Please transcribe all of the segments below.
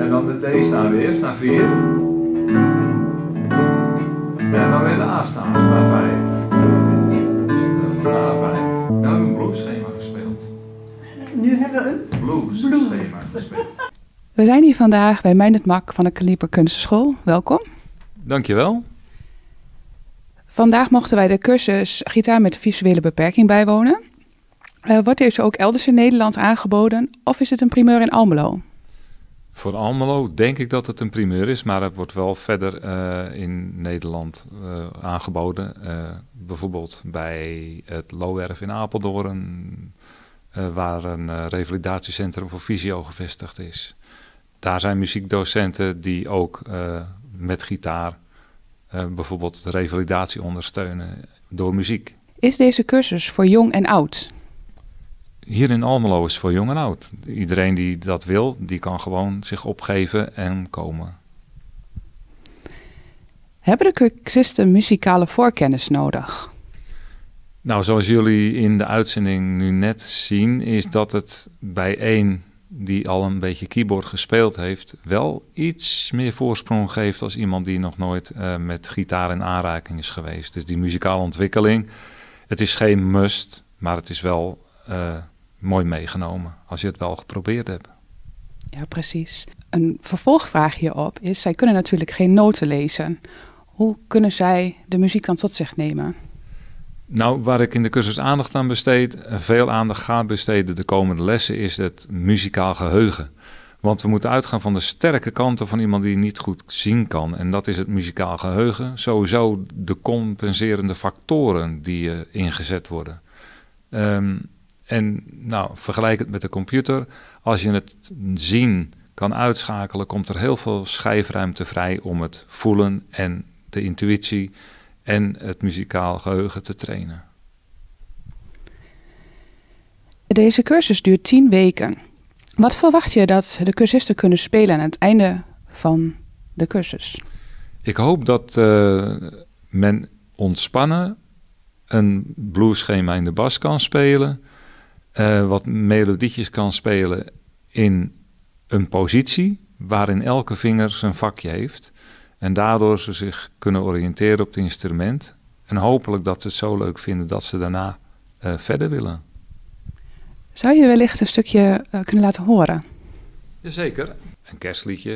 En dan de D-snaar weer, snaar 4. En dan weer de A-snaar, snaar 5. Snaar 5. Nou, we hebben een bluesschema gespeeld. Nu hebben we een Bluesschema gespeeld. We zijn hier vandaag bij Meindert Mak van de Kaliber Kunstenschool. Welkom. Dankjewel. Vandaag mochten wij de cursus Gitaar met visuele beperking bijwonen. Wordt deze ook elders in Nederland aangeboden of is het een primeur in Almelo? Voor Almelo denk ik dat het een primeur is, maar het wordt wel verder in Nederland aangeboden. Bijvoorbeeld bij het Loowerf in Apeldoorn, waar een revalidatiecentrum voor fysio gevestigd is. Daar zijn muziekdocenten die ook met gitaar bijvoorbeeld de revalidatie ondersteunen door muziek. Is deze cursus voor jong en oud? Hier in Almelo is het voor jong en oud. Iedereen die dat wil, die kan gewoon zich opgeven en komen. Hebben de cursisten muzikale voorkennis nodig? Nou, zoals jullie in de uitzending nu net zien, is dat het bij één die al een beetje keyboard gespeeld heeft, wel iets meer voorsprong geeft als iemand die nog nooit met gitaar in aanraking is geweest. Dus die muzikale ontwikkeling, het is geen must, maar het is wel mooi meegenomen als je het wel geprobeerd hebt. Ja, precies. Een vervolgvraag hierop is, zij kunnen natuurlijk geen noten lezen. Hoe kunnen zij de muziek dan tot zich nemen? Nou, waar ik in de cursus aandacht aan besteed, veel aandacht ga besteden de komende lessen, is het muzikaal geheugen. Want we moeten uitgaan van de sterke kanten van iemand die niet goed zien kan. En dat is het muzikaal geheugen. Sowieso de compenserende factoren die ingezet worden. En nou, vergelijk het met de computer. Als je het zien kan uitschakelen, komt er heel veel schijfruimte vrij om het voelen en de intuïtie en het muzikaal geheugen te trainen. Deze cursus duurt 10 weken. Wat verwacht je dat de cursisten kunnen spelen aan het einde van de cursus? Ik hoop dat men ontspannen een bluesschema in de bas kan spelen, wat melodietjes kan spelen in een positie waarin elke vinger zijn vakje heeft. En daardoor ze zich kunnen oriënteren op het instrument. En hopelijk dat ze het zo leuk vinden dat ze daarna verder willen. Zou je wellicht een stukje kunnen laten horen? Jazeker. Een kerstliedje.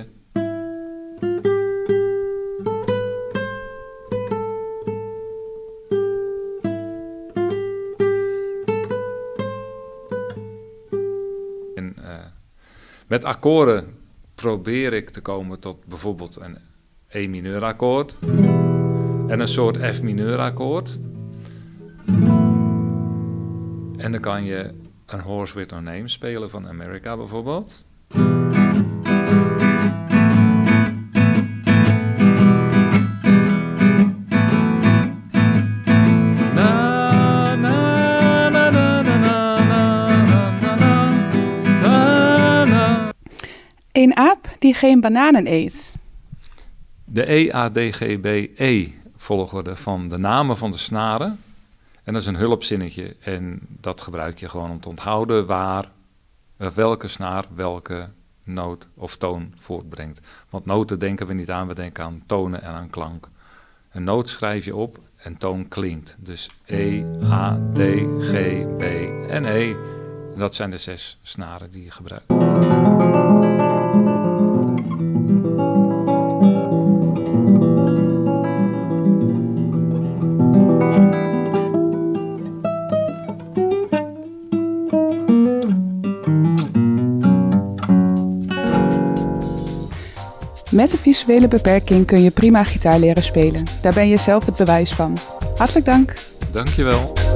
En met akkoorden probeer ik te komen tot bijvoorbeeld een E mineur akkoord en een soort F mineur akkoord. En dan kan je een Horse with No Name spelen van America bijvoorbeeld. Een aap die geen bananen eet. De E-A-D-G-B-E volgorde van de namen van de snaren. En dat is een hulpzinnetje. En dat gebruik je gewoon om te onthouden waar welke snaar welke noot of toon voortbrengt. Want noten denken we niet aan, we denken aan tonen en aan klank. Een noot schrijf je op en toon klinkt. Dus E, A, D, G, B en E. En dat zijn de 6 snaren die je gebruikt. Met een visuele beperking kun je prima gitaar leren spelen. Daar ben je zelf het bewijs van. Hartelijk dank. Dankjewel.